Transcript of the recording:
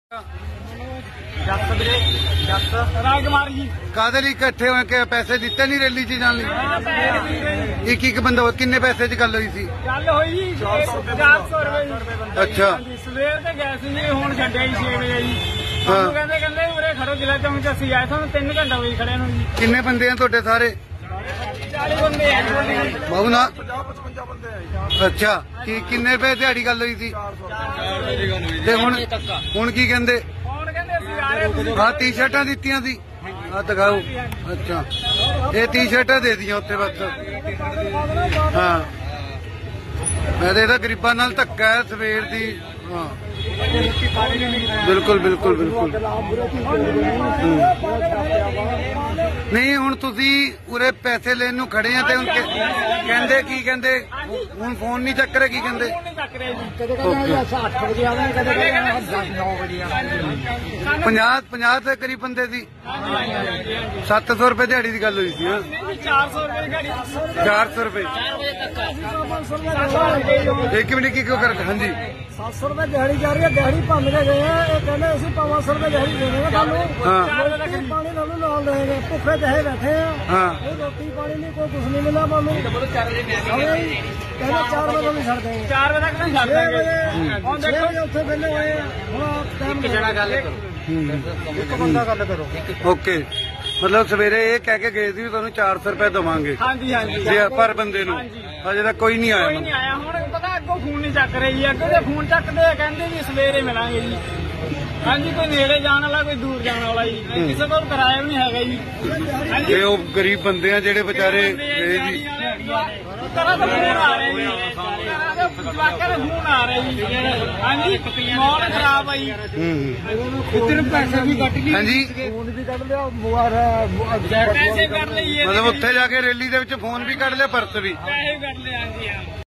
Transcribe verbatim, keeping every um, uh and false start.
राजकुमार जी कादे ਲਈ ਇਕੱਠੇ ਹੋਏ ਕਿ ਪੈਸੇ ਦਿੱਤੇ ਨਹੀਂ ਰੈਲੀ 'ਚ ਜਾਣ ਲਈ? ਇੱਕ ਇੱਕ ਬੰਦਾ ਕਿੰਨੇ ਪੈਸੇ 'ਚ ਗੱਲ ਹੋਈ ਸੀ? ਗੱਲ ਹੋਈ ਜੀ ਚਾਰ ਸੌ ਰੁਪਏ। ਅੱਛਾ ਸਵੇਰ ਤੇ ਗਏ ਸੀ ਜੀ, ਹੁਣ ਛੱਡਿਆ ਜੀ ਛੇ ਵਜੇ ਜੀ। ਸਾਨੂੰ ਕਹਿੰਦੇ ਕਹਿੰਦੇ ਉਰੇ ਖੜੋ ਜ਼ਿਲ੍ਹਾ ਚੌਂਕ 'ਚ ਅਸੀਂ ਆਏ, ਸਾਨੂੰ ਤਿੰਨ ਘੰਟੇ ਹੋਈ ਖੜੇ ਨੂੰ ਜੀ। ਕਿੰਨੇ ਬੰਦੇ ਆ ਤੁਹਾਡੇ ਸਾਰੇ? ਚਾਲੀ ਬੰਦੇ ਆ ਜੀ। ਬਾਬੂ ਨਾ ਅੱਛਾ ਕੀ ਕਿੰਨੇ ਰੁਪਏ ਦਿਹਾੜੀ ਗੱਲ ਹੋਈ ਸੀ? ਤੇ ਹੁਣ ਹੁਣ ਕੀ ਕਹਿੰਦੇ? ਹੁਣ ਕਹਿੰਦੇ ਅਸੀਂ ਆ ਰਹੇ ਤੁਸੀਂ ਆ ਟੀ ਸ਼ਰਟਾਂ ਦਿੱਤੀਆਂ ਸੀ? ਆ ਦਿਖਾਓ। ਅੱਛਾ ਇਹ ਟੀ ਸ਼ਰਟਾਂ ਦੇ ਦੀਆਂ ਉੱਤੇ ਬਸ। ਹਾਂ ਮੈਂ ਤਾਂ ਇਹਦਾ ਗਰੀਬਾਂ ਨਾਲ ਧੱਕਾ ਹੈ ਸਵੇਰ ਦੀ। ਹਾਂ ਬਿਲਕੁਲ ਬਿਲकुल ਬਿਲकुल ਨਹੀਂ ਹੁਣ ਤੁਸੀਂ ਉਰੇ ਪੈਸੇ ਲੈਣ ਨੂੰ ਖੜੇ ਆ ਤੇ ਹੁਣ ਕਹਿੰਦੇ ਕੀ ਕਹਿੰਦੇ? ਹੁਣ ਫੋਨ ਨਹੀਂ ਚੱਕ ਰਹੇ, ਕੀ ਕਹਿੰਦੇ? ਪੰਜਾਹ ਪੰਜਾਹ ਦੇ ਕਰੀਬ ਬੰਦੇ ਸੀ। ਸੱਤ ਸੌ ਰੁਪਏ ਦਿਹਾੜੀ ਦੀ ਗੱਲ ਹੋਈ ਸੀ। ਚਾਰ ਸੌ ਰੁਪਏ ਦਿਹਾੜੀ। ਚਾਰ ਸੌ ਰੁਪਏ ਇੱਕ ਮਿੰਟ ਕੀ ਕਿਉਂ ਕਰ? ਹਾਂਜੀ ਸੱਤ ਸੌ ਰੁਪਏ ਦਿਹਾੜੀ ਜਾ ਰਹੀ ਹੈ। ਦਿਹਾੜੀ ਭੰਨ ਕੇ ਗਏ ਆ, ਇਹ ਕਹਿੰਦੇ ਅਸੀਂ ਪੰਜ ਸੌ ਰੁਪਏ ਦਿਹਾੜੀ ਦੇਣੀ ਹੈ ਤੁਹਾਨੂੰ। ਪਾਣੀ ਨਾਲ ਨਾਲ ਦੇਣਗੇ, ਭੁੱਖੇ ਚਾਹੇ ਬੈਠੇ ਆ। ਹਾਂ ਕੋਈ ਰੋਟੀ ਪਾਣੀ ਨਹੀਂ, ਕੋਈ ਕੁਛ ਨਹੀਂ ਮਿਲਿਆ ਸਾਨੂੰ। ਕਹਿੰਦੇ ਚਾਰ ਵਜੇ ਨੂੰ ਛੱਡ ਦੇਣਗੇ। ਚਾਰ ਵਜੇ ਤੱਕ ਨਹੀਂ ਛੱਡ ਦੇਣਗੇ। ਹੁਣ ਛੇ ਦੇਖੋ ਵਜੇ ਉੱਥੇ ਵਿਹਲੇ ਹੋਏ ਆ। ਹੁਣ ਟਾਈਮ ਜਣਾ ਗੱਲ ਕਰੋ, ਇੱਕ ਬੰਦਾ ਗੱਲ ਕਰੋ। ਓਕੇ ਮਤਲਬ ਸਵੇਰੇ ਇਹ ਕਹਿ ਕੇ ਗਏ ਸੀ ਵੀ ਤੁਹਾਨੂੰ ਚਾਰ ਸੌ ਰੁਪਏ ਦੇਵਾਂਗੇ ਹਾਂਜੀ ਹਾਂਜੀ ਪਰ ਬੰਦੇ ਨੂੰ। ਅਜੇ ਤੱਕ ਕੋਈ ਨਹੀਂ ਆਇਆ। ਕੋਈ ਨਹੀਂ ਆਇਆ। ਹੁਣ ਪਤਾ ਅੱਗੋਂ ਫੋਨ ਨਹੀਂ ਚੱਕ ਰਹੇ ਜੀ। ਅੱਗੇ ਦੇ ਫੋਨ ਚੱਕਦੇ ਆ, ਕਹਿੰਦੇ ਵੀ ਸਵੇਰੇ ਮਿਲਾਂਗੇ ਜੀ। ਹਾਂਜੀ ਕੋਈ ਨੇੜੇ ਜਾਣ ਵਾਲਾ, ਕੋਈ ਦੂਰ ਜਾਣ ਵਾਲਾ ਜੀ। ਕਿਸੇ ਕੋਲ ਕਿਰਾਇਆ ਵੀ ਨਹੀਂ ਹੈਗਾ ਜੀ। ਹਾਂਜੀ ਇਹ ਉਹ ਗਰੀਬ ਬੰਦੇ ਆ ਜਿਹੜੇ ਵਿਚਾਰੇ ਗਏ ਜੀ। ਤਰ੍ਹਾਂ ਦਾ ਫੋਨ ਆ ਰਿਹਾ ਜੀ, ਤਰ੍ਹਾਂ ਦੇ ਜਵਾਕਾਂ ਦੇ ਫੋਨ ਆ ਰਹੇ ਜੀ। ਹਾਂਜੀ ਮਾਹੌਲ ਖਰਾਬ ਆ ਜੀ। ਹੂੰ ਇੱਧਰ ਪੈਸੇ ਵੀ ਕੱਟ ਗਏ, ਹਾਂਜੀ ਫੋਨ ਵੀ ਕੱਢ ਲਿਆ, ਮੁਆਰ ਪੈਸੇ ਕਰ ਲਈਏ, ਮਤਲਬ ਉੱਥੇ ਜਾ ਕੇ ਰੈਲੀ ਦੇ ਵਿੱਚ ਫੋਨ ਵੀ ਕੱਢ ਲਿਆ, ਪਰਸ ਵੀ। ਪੈਸੇ ਕੱਢ ਲਏ। ਹਾਂਜੀ ਹਾਂ।